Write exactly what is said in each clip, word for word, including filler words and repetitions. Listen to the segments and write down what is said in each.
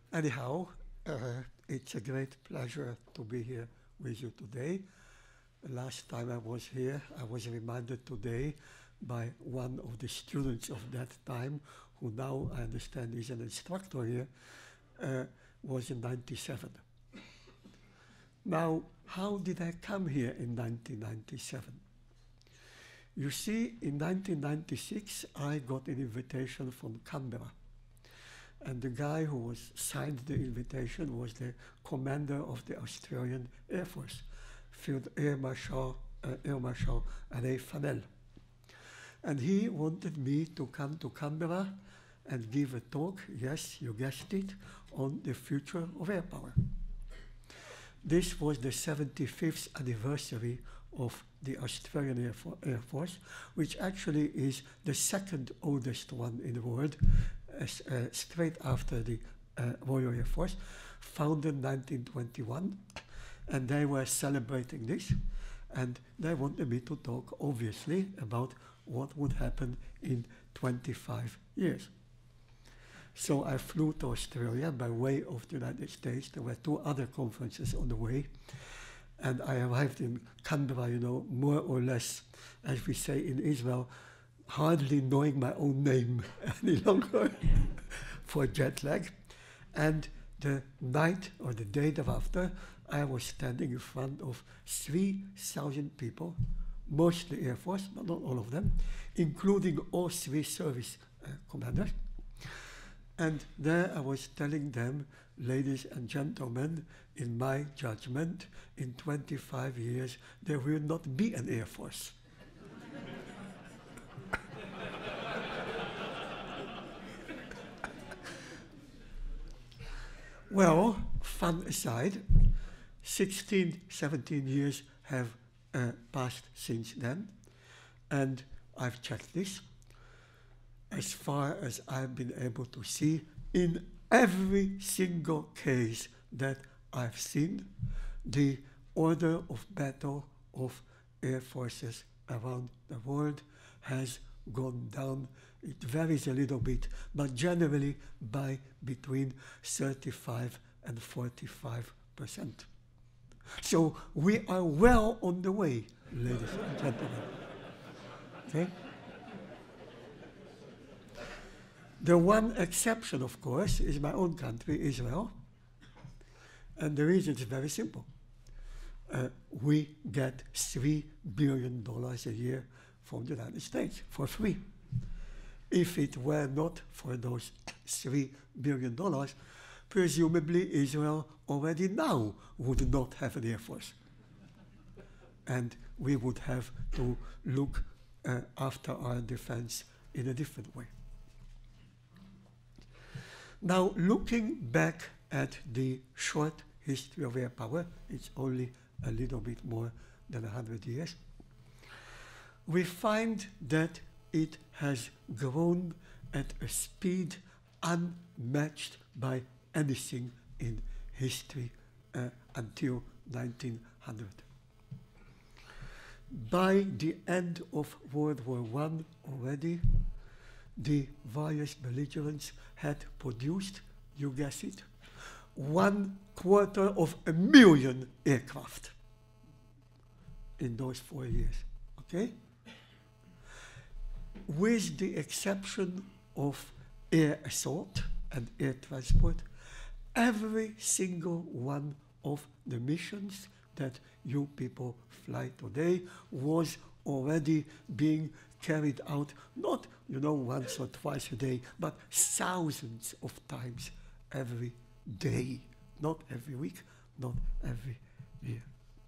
Anyhow, uh, it's a great pleasure to be here with you today. Last time I was here, I was reminded today by one of the students of that time, who now I understand is an instructor here, uh, was in ninety-seven. Now, how did I come here in nineteen ninety-seven? You see, in nineteen ninety-six, I got an invitation from Canberra. And the guy who was signed the invitation was the commander of the Australian Air Force, Field Air Marshal, uh, Air Marshal Ray Fannell. And he wanted me to come to Canberra and give a talk, yes, you guessed it, on the future of air power. This was the seventy-fifth anniversary of the Australian Air, Fo Air Force, which actually is the second oldest one in the world, as, uh, straight after the uh, Royal Air Force, founded in nineteen twenty-one, and they were celebrating this, and they wanted me to talk, obviously, about what would happen in twenty-five years. So I flew to Australia by way of the United States. There were two other conferences on the way, and I arrived in Canberra, you know, more or less, as we say in Israel, hardly knowing my own name any longer for jet lag. And the night or the day thereafter, I was standing in front of three thousand people, mostly Air Force, but not all of them, including all three service uh, commanders. And there I was telling them, ladies and gentlemen, in my judgment, in twenty-five years, there will not be an Air Force. Well, fun aside, sixteen, seventeen years have uh, passed since then, and I've checked this. As far as I've been able to see, in every single case that I've seen, the order of battle of air forces around the world has gone down. It varies a little bit, but generally by between thirty-five and forty-five percent. So we are well on the way, ladies and gentlemen. Okay? The one exception, of course, is my own country, Israel. And the reason is very simple. Uh, we get three billion dollars a year from the United States for free. If it were not for those three billion dollars, presumably Israel already now would not have an Air Force. And we would have to look uh, after our defense in a different way. Now, looking back at the short history of air power, it's only a little bit more than one hundred years, we find that it has grown at a speed unmatched by anything in history uh, until nineteen hundred. By the end of World War One already, the various belligerents had produced, you guess it, one quarter of a million aircraft in those four years, okay? With the exception of air assault and air transport, every single one of the missions that you people fly today was already being carried out, not, you know, once or twice a day, but thousands of times every day, not every week, not every year.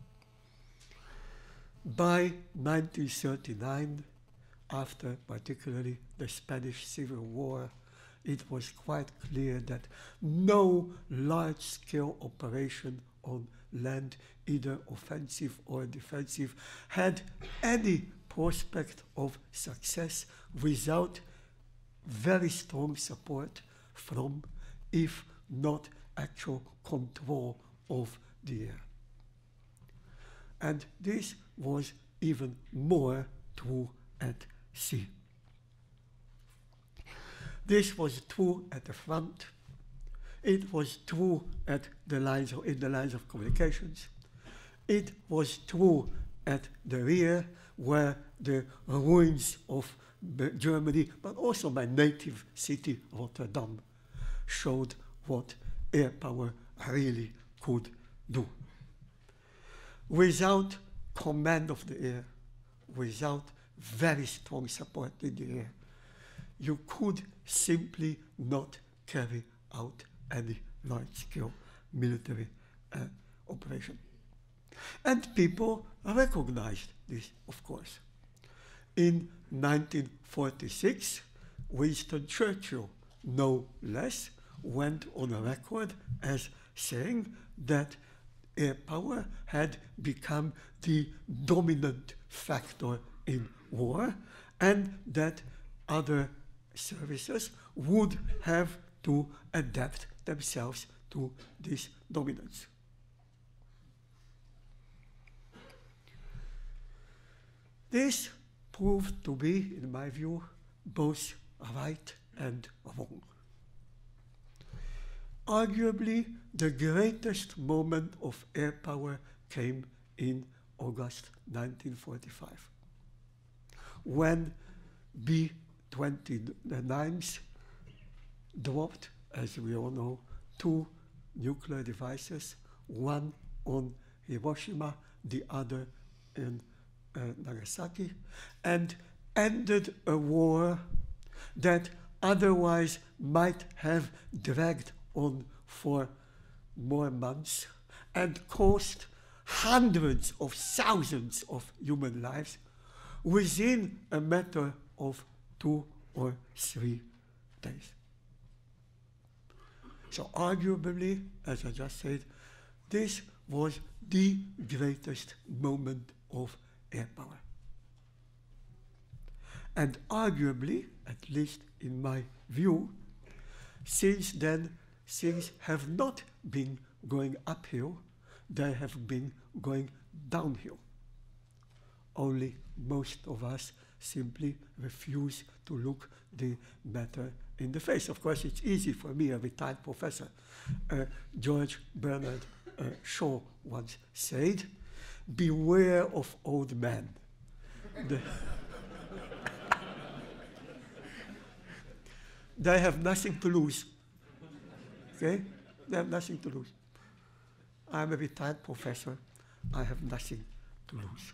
By nineteen thirty-nine, after particularly the Spanish Civil War, it was quite clear that no large-scale operation on land, either offensive or defensive, had any prospect of success without very strong support from, if not actual control of the air. And this was even more true at sea. This was true at the front. It was true at the lines of, in the lines of communications. It was true at the rear, where the ruins of Germany, but also my native city, Rotterdam, showed what air power really could do. Without command of the air, without very strong support in the air, you could simply not carry out any large-scale military uh, operation. And people recognized this, of course. In nineteen forty-six, Winston Churchill, no less, went on a record as saying that air power had become the dominant factor in war, and that other services would have to adapt themselves to this dominance. This proved to be, in my view, both right and wrong. Arguably, the greatest moment of air power came in August nineteen forty-five, when B twenty-nines dropped, as we all know, two nuclear devices, one on Hiroshima, the other in uh, Nagasaki, and ended a war that otherwise might have dragged on for more months and cost hundreds of thousands of human lives within a matter of two or three days. So arguably, as I just said, this was the greatest moment of air power. And arguably, at least in my view, since then, things have not been going uphill, they have been going downhill. Only most of us simply refuse to look the matter in the face. Of course, it's easy for me, a retired professor. Uh, George Bernard uh, Shaw once said, "Beware of old men." The they have nothing to lose. Okay? They have nothing to lose. I'm a retired professor. I have nothing to lose.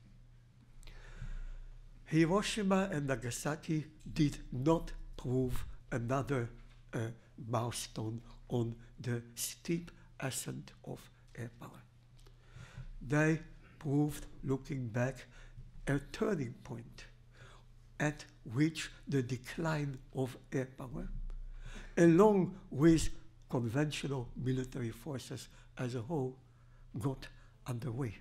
Hiroshima and Nagasaki did not prove another uh, milestone on the steep ascent of air power. They proved, looking back, a turning point at which the decline of air power, along with conventional military forces as a whole, got underway.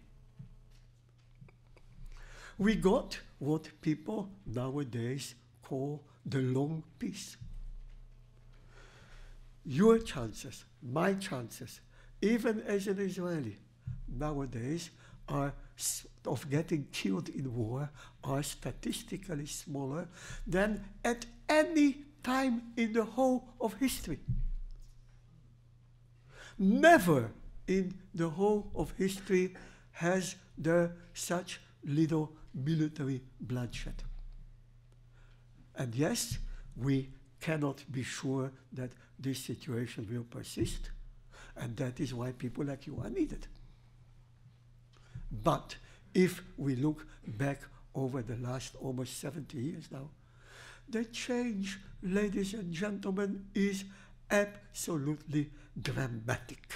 We got what people nowadays call the long peace. Your chances, my chances, even as an Israeli, nowadays are of getting killed in war are statistically smaller than at any time in the whole of history. Never in the whole of history has there such little military bloodshed. And yes, we cannot be sure that this situation will persist, and that is why people like you are needed. But if we look back over the last almost seventy years now, the change, ladies and gentlemen, is absolutely dramatic.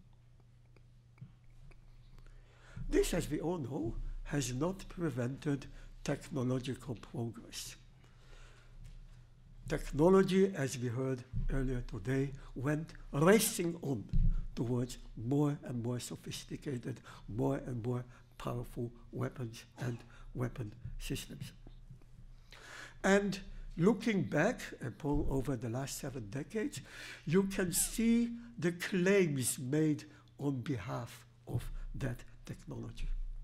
This, as we all know, has not prevented technological progress. Technology, as we heard earlier today, went racing on towards more and more sophisticated, more and more powerful weapons and weapon systems. And looking back upon over the last seven decades, you can see the claims made on behalf of that technology.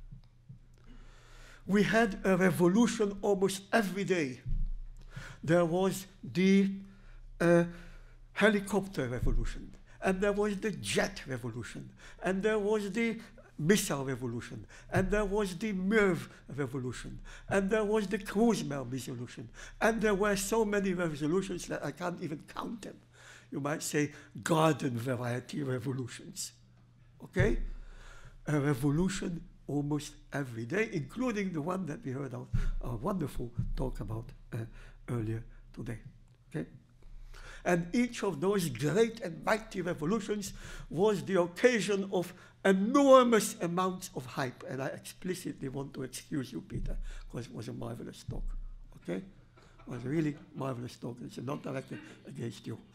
We had a revolution almost every day. There was the uh, helicopter revolution, and there was the jet revolution, and there was the missile revolution, and there was the MIRV revolution, and there was the cruise missile revolution, and there were so many revolutions that I can't even count them. You might say garden variety revolutions, okay? A revolution almost every day, including the one that we heard of, a wonderful talk about uh, earlier today, okay? And each of those great and mighty revolutions was the occasion of enormous amounts of hype. And I explicitly want to excuse you, Peter, because it was a marvelous talk, okay? It was a really marvelous talk. It's not directed against you.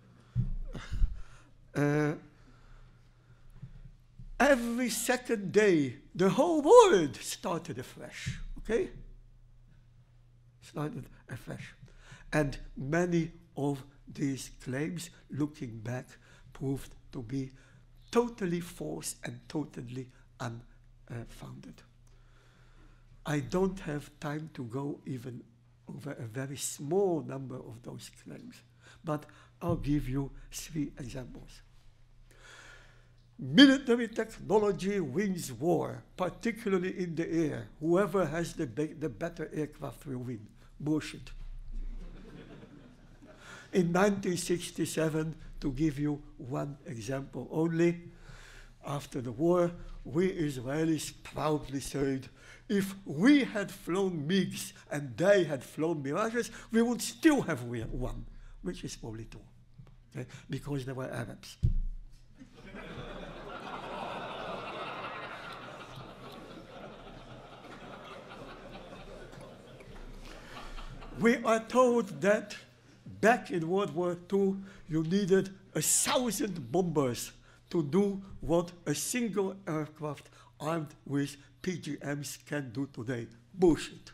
Uh, every second day, the whole world started afresh, okay? Started afresh. And many of these claims, looking back, proved to be totally false and totally unfounded. I don't have time to go even over a very small number of those claims, but I'll give you three examples. Military technology wins war, particularly in the air. Whoever has the, the better aircraft will win. Bullshit. In nineteen sixty-seven, to give you one example only, after the war, we Israelis proudly said, if we had flown MiGs and they had flown Mirages, we would still have won, which is probably true, okay? Because they were Arabs. We are told that back in World War Two, you needed a thousand bombers to do what a single aircraft armed with P G Ms can do today. Bullshit.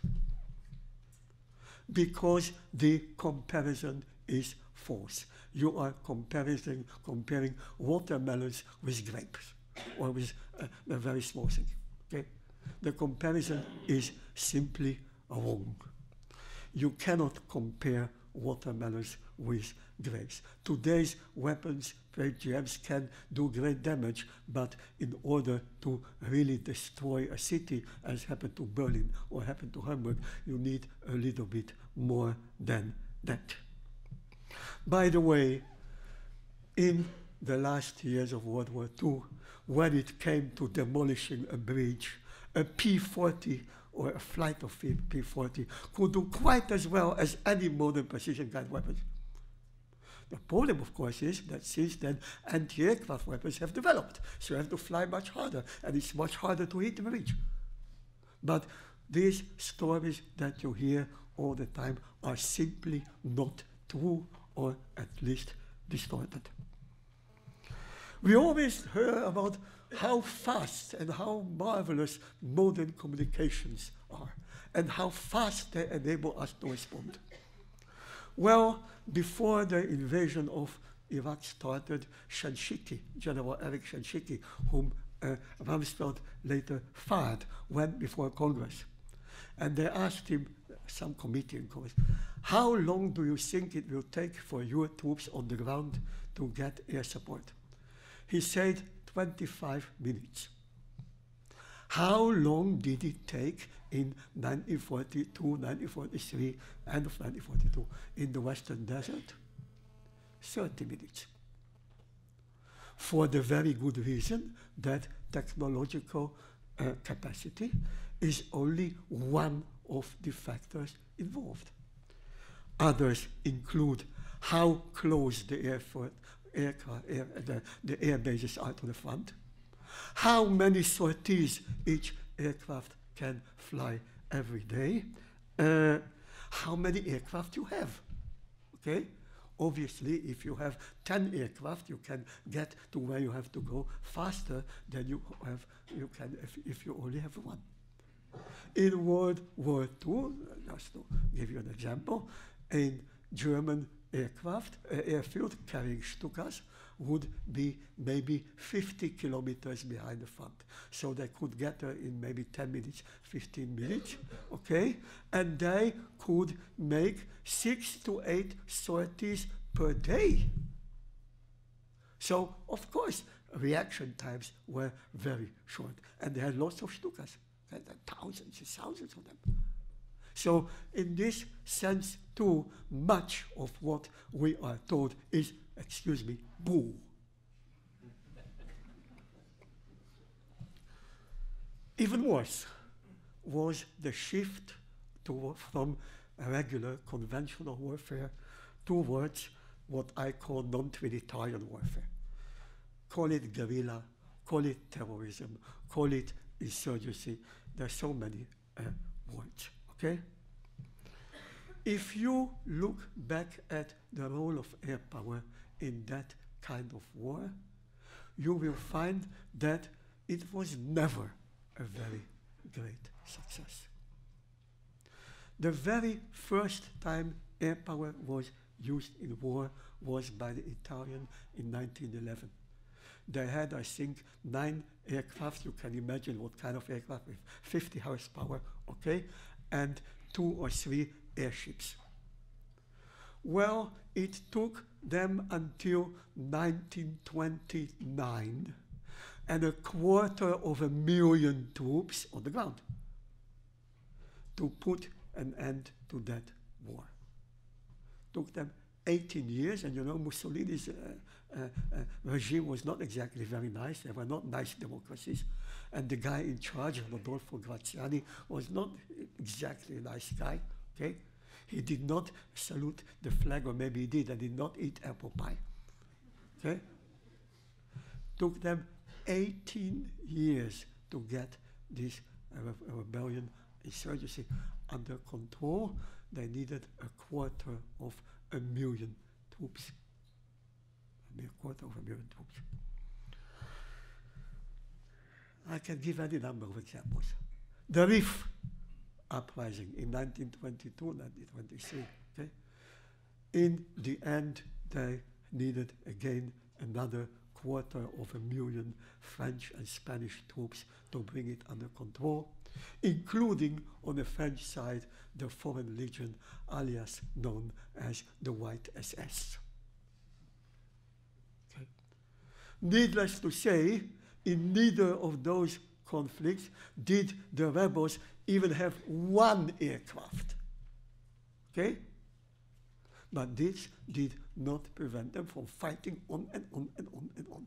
Because the comparison is false. You are comparing, comparing watermelons with grapes, or with a, a very small thing. Okay? The comparison is simply wrong. You cannot compare watermelons with grapes. Today's weapons, P G Ms, can do great damage, but in order to really destroy a city, as happened to Berlin or happened to Hamburg, you need a little bit more than that. By the way, in the last years of World War Two, when it came to demolishing a bridge, a P forty or a flight of P forty could do quite as well as any modern precision guided weapons. The problem, of course, is that since then anti-aircraft weapons have developed, so you have to fly much harder, and it's much harder to hit the bridge. But these stories that you hear all the time are simply not true, or at least distorted. We always hear about how fast and how marvelous modern communications are, and how fast they enable us to respond. Well, before the invasion of Iraq started, Shanshiki, General Eric Shanshiki, whom uh, Rumsfeld later fired, went before Congress. And they asked him, some committee in Congress, how long do you think it will take for your troops on the ground to get air support? He said, twenty-five minutes. How long did it take in nineteen forty-two, nineteen forty-three, end of nineteen forty-two, in the Western Desert? thirty minutes. For the very good reason that technological uh, capacity is only one of the factors involved. Others include how close the airport Aircraft, air, the, the air bases are to the front, how many sorties each aircraft can fly every day, uh, how many aircraft you have, okay? Obviously, if you have ten aircraft, you can get to where you have to go faster than you have, you can if, if you only have one. In World War Two, just to give you an example, in German aircraft, uh, airfield carrying Stukas would be maybe fifty kilometers behind the front. So they could get there in maybe ten minutes, fifteen minutes, okay? And they could make six to eight sorties per day. So, of course, reaction times were very short. And they had lots of Stukas. They had thousands and thousands of them. So, in this sense, too, much of what we are told is, excuse me, bull. Even worse was the shift to, from a regular conventional warfare towards what I call non-Trinitarian warfare. Call it guerrilla, call it terrorism, call it insurgency. There are so many uh, words, okay? If you look back at the role of air power in that kind of war, you will find that it was never a very great success. The very first time air power was used in war was by the Italians in nineteen eleven. They had, I think, nine aircraft. You can imagine what kind of aircraft with fifty horsepower, okay, and two or three airships. Well, it took them until nineteen twenty-nine and a quarter of a million troops on the ground to put an end to that war. Took them eighteen years, and you know, Mussolini's uh, uh, uh, regime was not exactly very nice. They were not nice democracies. And the guy in charge, Rodolfo Graziani, was not exactly a nice guy, okay? He did not salute the flag, or maybe he did, and did not eat apple pie, okay? Took them eighteen years to get this uh, rebellion, insurgency under control. They needed a quarter of a million troops. A quarter of a million troops. I can give any number of examples. The Rif uprising in nineteen twenty-two, nineteen twenty-three. Okay? In the end, they needed again another quarter of a million French and Spanish troops to bring it under control, including on the French side the Foreign Legion, alias known as the White S S. Okay. Needless to say, in neither of those conflicts did the rebels even have one aircraft. Okay? But this did not prevent them from fighting on and on and on and on.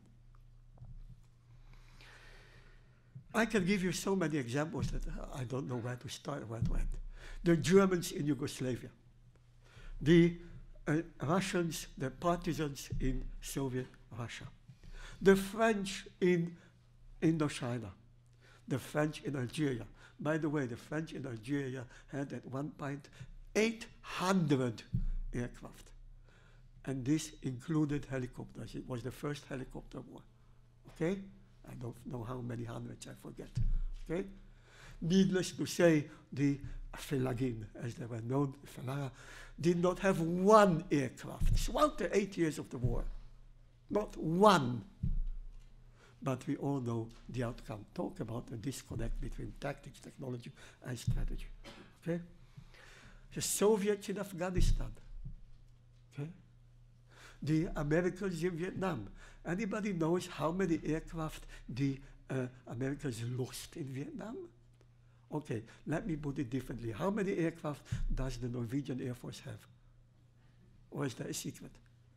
I can give you so many examples that I don't know where to start, where to end. The Germans in Yugoslavia, the uh, Russians, the partisans in Soviet Russia, the French in Indochina, the French in Algeria. By the way, the French in Algeria had at one point eight hundred aircraft. And this included helicopters. It was the first helicopter war. Okay? I don't know how many hundreds, I forget. Okay? Needless to say, the Felagin, as they were known, Felara, did not have one aircraft throughout the eight years of the war. Not one. But we all know the outcome. Talk about the disconnect between tactics, technology, and strategy. Okay? The Soviets in Afghanistan. Okay? The Americans in Vietnam. Anybody knows how many aircraft the uh, Americans lost in Vietnam? Okay, let me put it differently. How many aircraft does the Norwegian Air Force have? Or is that a secret?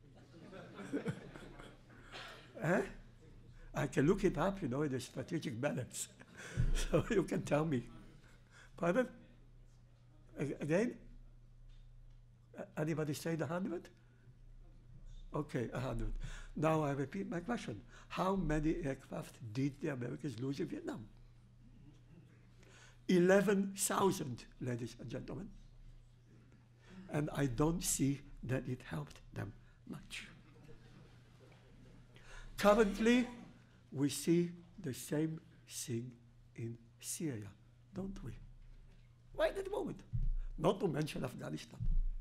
eh? I can look it up, you know, in the strategic balance. So you can tell me. Pardon? A- again? A- anybody say the hundred? Okay, a hundred. Now I repeat my question. How many aircraft did the Americans lose in Vietnam? eleven thousand, ladies and gentlemen. And I don't see that it helped them much. Currently, we see the same thing in Syria, don't we? Right at the moment. Not to mention Afghanistan.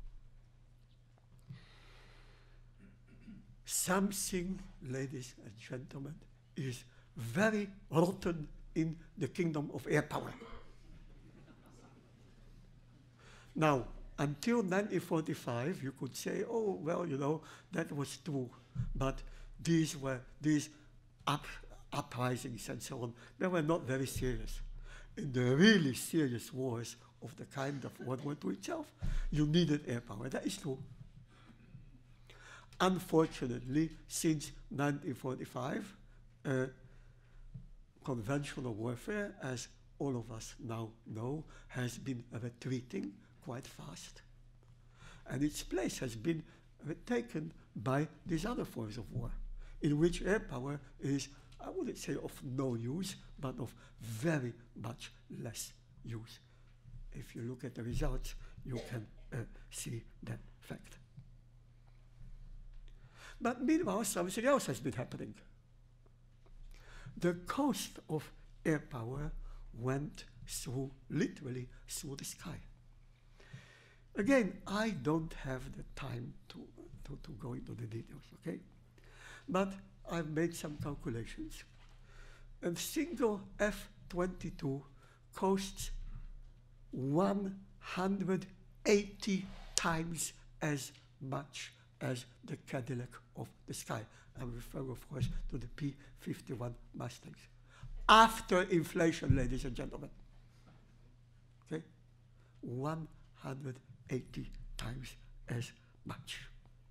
Something, ladies and gentlemen, is very rotten in the kingdom of air power. Now, until nineteen forty-five, you could say, oh, well, you know, that was true. But these were these up, uprisings and so on, they were not very serious. In the really serious wars of the kind of World War Two itself, you needed air power. That is true. Unfortunately, since nineteen forty-five, uh, conventional warfare, as all of us now know, has been retreating quite fast. And its place has been taken by these other forms of war, in which air power is, I wouldn't say of no use, but of very much less use. If you look at the results, you can uh, see that fact. But meanwhile, something else has been happening. The cost of air power went through, literally through the sky. Again, I don't have the time to, to, to go into the details, okay? But I've made some calculations. A single F twenty-two costs one hundred eighty times as much as the Cadillac of the sky. I'm referring, of course, to the P fifty-one Mustangs. After inflation, ladies and gentlemen. Okay? one hundred eighty times as much.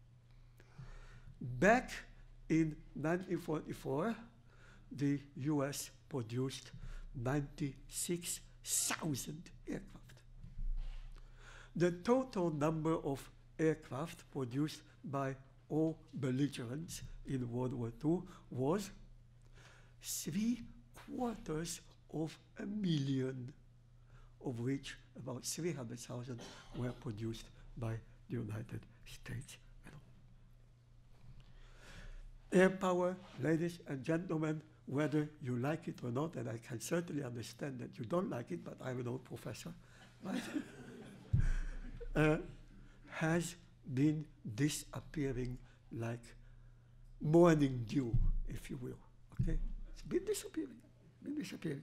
Back in nineteen forty-four, the U S produced ninety-six thousand aircraft. The total number of aircraft produced by all belligerents in World War Two was three quarters of a million, of which about three hundred thousand were produced by the United States alone. Air power, ladies and gentlemen, whether you like it or not, and I can certainly understand that you don't like it, but I'm an old professor, right? uh, has been disappearing like morning dew, if you will. Okay? It's been disappearing, been disappearing.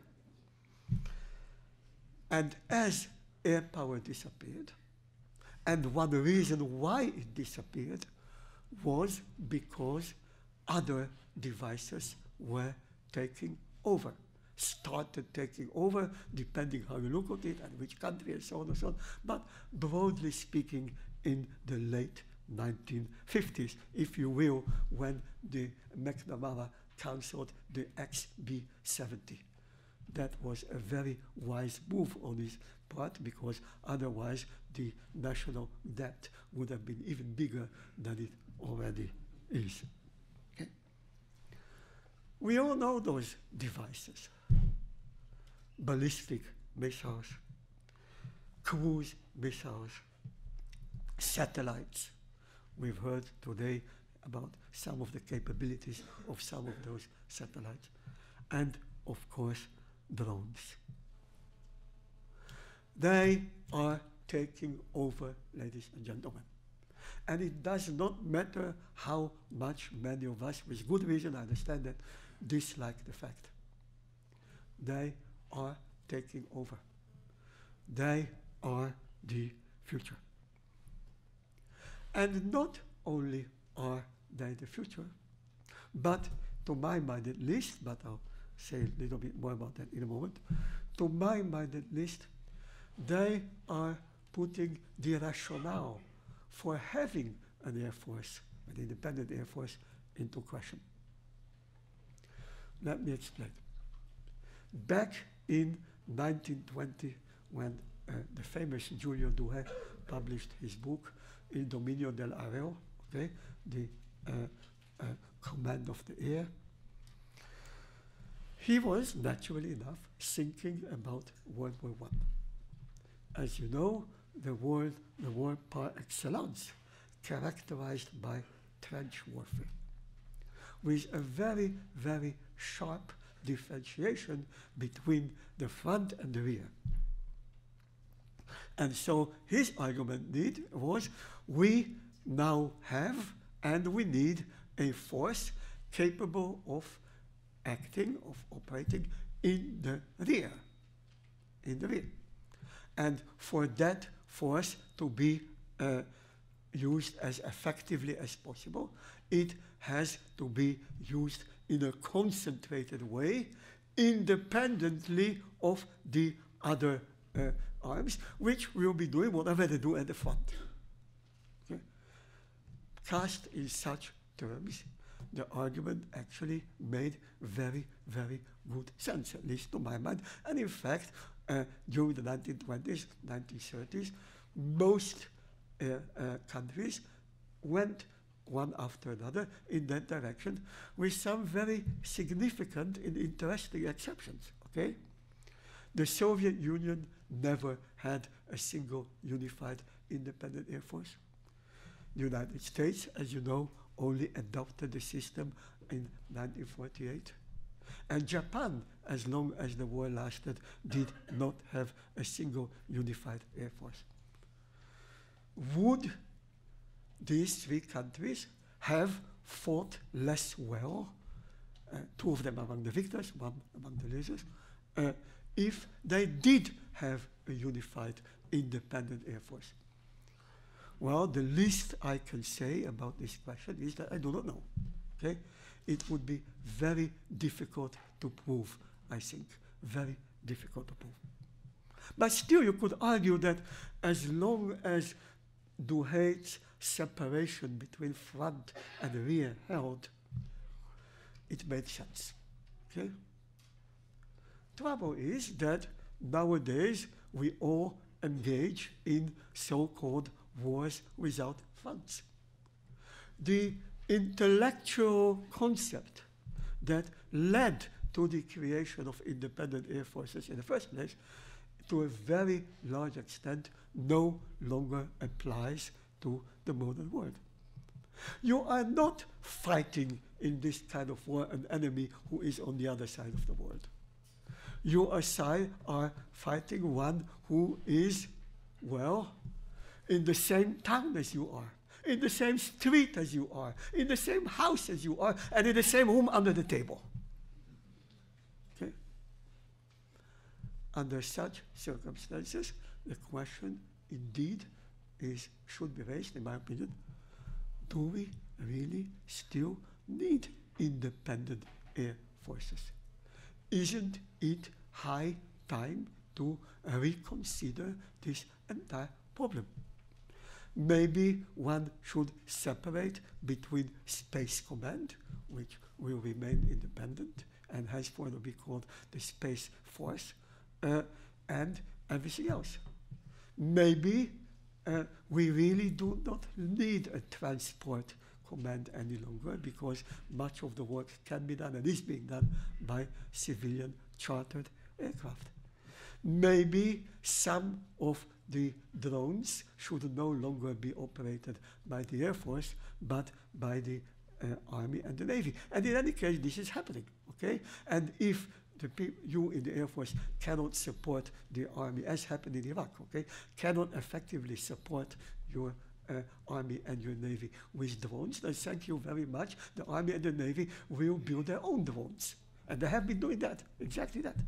And as air power disappeared, and one reason why it disappeared was because other devices were taking over, started taking over, depending how you look at it and which country and so on and so on. But broadly speaking, in the late nineteen fifties, if you will, when the McNamara cancelled the X B seventy. That was a very wise move on his part, because otherwise the national debt would have been even bigger than it already is. Okay. We all know those devices. Ballistic missiles, cruise missiles, satellites. We've heard today about some of the capabilities of some of those satellites. And, of course, drones. They are taking over, ladies and gentlemen. And it does not matter how much many of us, with good reason, I understand that, dislike the fact. They are taking over. They are the future. And not only are they the future, but to my mind at least, but I'll say a little bit more about that in a moment, to my mind at least, they are putting the rationale for having an air force, an independent air force, into question. Let me explain. Back in nineteen twenty, when uh, the famous Julio Douhet published his book, Il Dominio dell'Aereo, okay, the uh, uh, command of the air, he was, naturally enough, thinking about World War One. As you know, the world, the war par excellence, characterized by trench warfare, with a very, very sharp differentiation between the front and the rear. And so his argument need was, we now have and we need a force capable of acting, of operating in the rear, in the rear. And for that force to be uh, used as effectively as possible, it has to be used in a concentrated way, independently of the other uh, arms, which will be doing whatever they do at the front. Okay? Cast in such terms, the argument actually made very, very good sense, at least to my mind. And in fact, uh, during the nineteen twenties, nineteen thirties, most uh, uh, countries went one after another in that direction, with some very significant and interesting exceptions. Okay? The Soviet Union never had a single unified independent air force. The United States, as you know, only adopted the system in nineteen forty-eight. And Japan, as long as the war lasted, did not have a single unified air force. Would these three countries have fought less well, uh, two of them among the victors, one among the losers, uh, if they did have a unified independent air force? Well, the least I can say about this question is that I do not know. Okay? It would be very difficult to prove, I think. Very difficult to prove. But still, you could argue that as long as Duhait's separation between front and rear held, it made sense. Okay? Trouble is that nowadays we all engage in so-called wars without fronts. The intellectual concept that led to the creation of independent air forces in the first place, to a very large extent, no longer applies to the modern world. You are not fighting in this kind of war an enemy who is on the other side of the world. You are, are fighting one who is, well, in the same town as you are, in the same street as you are, in the same house as you are, and in the same room under the table. Okay? Under such circumstances, the question indeed is, should be raised, in my opinion, do we really still need independent air forces? Isn't it high time to uh, reconsider this entire problem? Maybe one should separate between Space Command, which will remain independent and henceforth will be called the Space Force, uh, and everything else. Maybe uh, we really do not need a transport command any longer, because much of the work can be done and is being done by civilian chartered aircraft. Maybe some of the drones should no longer be operated by the Air Force, but by the uh, Army and the Navy. And in any case, this is happening, okay? And if the you in the Air Force cannot support the Army, as happened in Iraq, okay, cannot effectively support your uh, Army and your Navy with drones, then thank you very much. The Army and the Navy will build their own drones. And they have been doing that, exactly that.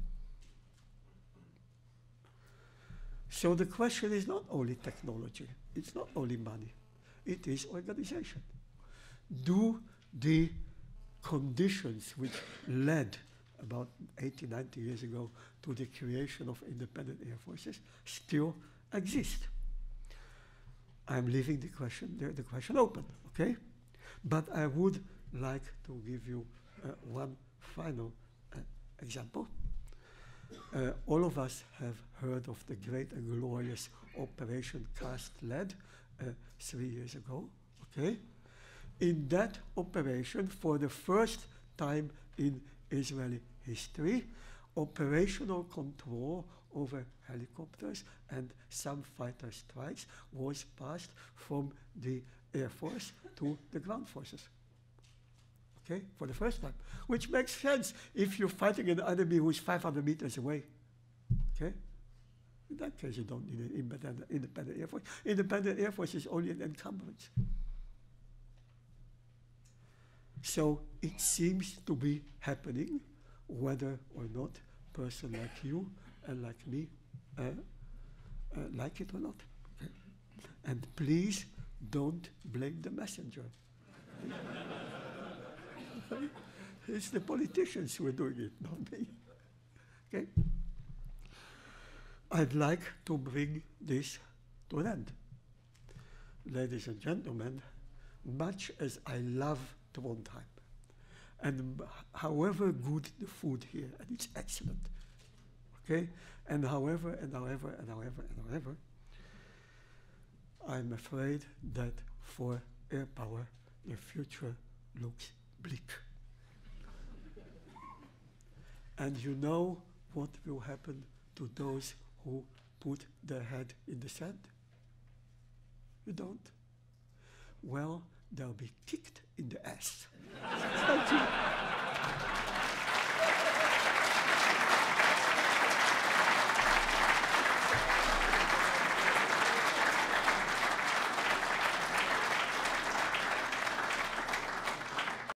So the question is not only technology, it's not only money, it is organization. Do the conditions which led about eighty, ninety years ago to the creation of independent air forces still exist? I'm leaving the question, the, the question open, okay? But I would like to give you uh, one final uh, example. Uh, all of us have heard of the great and glorious Operation Cast Lead uh, three years ago, okay? In that operation, for the first time in Israeli history, operational control over helicopters and some fighter strikes was passed from the Air Force to the ground forces. Okay, for the first time, which makes sense if you're fighting an enemy who is five hundred meters away. Okay, in that case, you don't need an independent, independent air force. Independent air force is only an encumbrance. So it seems to be happening, whether or not a person like you and like me uh, uh, like it or not. Okay? And please don't blame the messenger. It's the politicians who are doing it, not me. Okay? I'd like to bring this to an end. Ladies and gentlemen, much as I love Trondheim, and however good the food here, and it's excellent, okay? And however, and however, and however, and however, I'm afraid that for air power, the future looks bleak. And you know what will happen to those who put their head in the sand? You don't? Well, they'll be kicked in the ass. Thank you.